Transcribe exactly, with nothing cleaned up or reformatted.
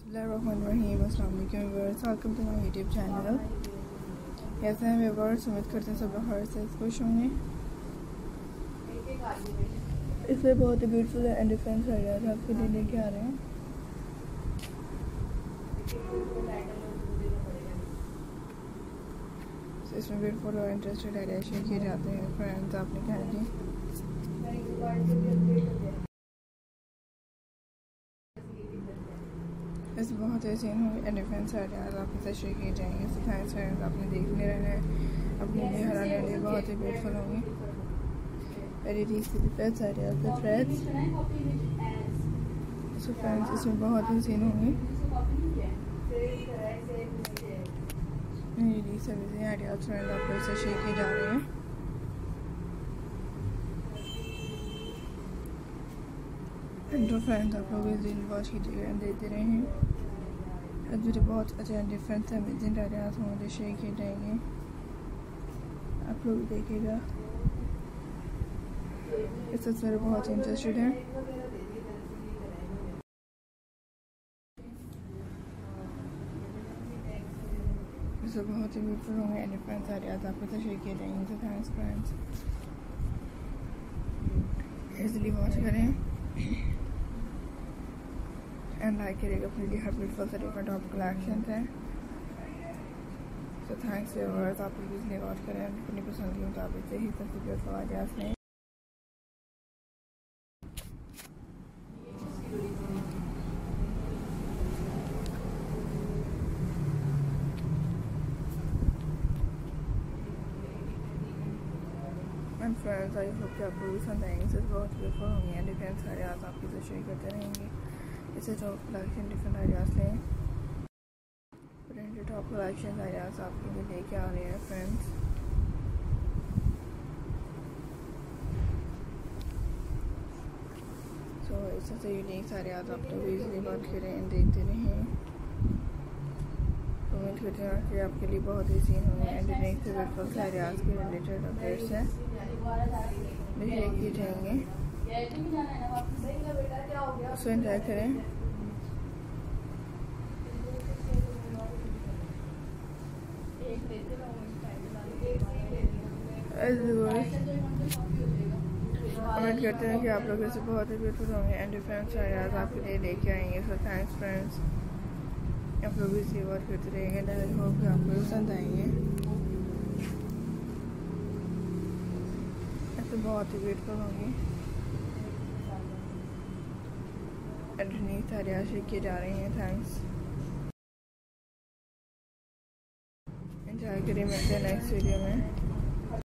बिस्मिल्लाहिर्रहमानिर्रहीम। अस्सलाम वालेकुम viewers, welcome to my YouTube channel. कैसे हैं व्यूअर्स? उम्मीद करते हैं सब लोग हर से खुश होंगे। इसमें बहुत ही ब्यूटीफुल एंड डिफरेंट आइडियाज आपके लिए लेके आ रहे हैं। इसमें ब्यूटीफुल और इंटरेस्टेड आइडिया शेयर किए जाते हैं फ्रेंड्स। आपने कहा जी इस बहुत ऐसे एंड डिफरेंस आइडियाज आपके साथ शेयर किए जाएंगे। सो थैंक्स फ्रेंड्स, आपने देखने रहना है, अपने लिए हराने लिए बहुत ही ब्यूटीफुल होंगे। Very see difference ideas the threads. So friends, इसमें बहुत ही सीन होंगे। ये सभी आइडियाज फ्रेंड्स आपको इससे शेयर किए जा रहे हैं। तो फ्रेंड्स, आप लोग इस दिन वॉच कीजिएगा एंड देते रहे हैं। आज मुझे बहुत अच्छे डिफरेंट अमेजिंग आइडियाज मुझे शेयर किए जाएंगे, आप लोग देखिएगा। इस तस्वीर बहुत इंटरेस्टेड है। इसे बहुत ही ब्यूटीफुल होंगे एंड डिफरेंट आइडियाज आपके साथ शेयर किए जाएंगे। तो थैंक्स फ्रेंड्स, इजली वॉच करें एंड लाइक करिएगा अपने लिए। हर ब्यूटीफुल से डिफरेंट टॉप कलेक्शन है। तो थैंक्स व्यूअर्स, आप लोग इसलिए वॉच करें अपनी पसंद के मुताबिक से ही सबसे ब्यूटीफुल आइडियाज लें। एंड फ्रेंड्स, आई होप कि आप लोग पसंद आएंगे। इसे बहुत ब्यूटीफुल होंगे एंड डिफरेंट आइडियाज आपके साथ शेयर करते रहेंगे। इसे टॉप कलेक्शन डिफरेंट आइडियाज लें, प्रिंटेड टॉप कलेक्शन आइडियाज आपके लिए लेके आ रहे हैं फ्रेंड्स। सो इस तरह से यूनिक आइडियाज आप लोग इजीली बात करें एंड देखते रहें। उम्मीद करते हैं कि आपके लिए बहुत ही सीन होंगे एंड यूनिक से ब्यूटीफुल आइडियाज के रिलेटेड अपडेट्स हैं शेयर किए जाएंगे। सो एंजॉय करें। उम्मीद करते हैं कि आप लोग इसे बहुत ही ब्यूटीफुल होंगे एंड डिफरेंट आइडियाज आपके लिए लेके आएंगे। सो थैंक्स फ्रेंड्स, आप लोग इसे वॉच करते रहेंगे। आई होप कि आपको पसंद आएंगे। ऐसे बहुत ही ब्यूटीफुल होंगे एंड आइडियाज शेयर किए जा रहे हैं। थैंक्स, एंजॉय करिए। मिलते हैं नेक्स्ट वीडियो में।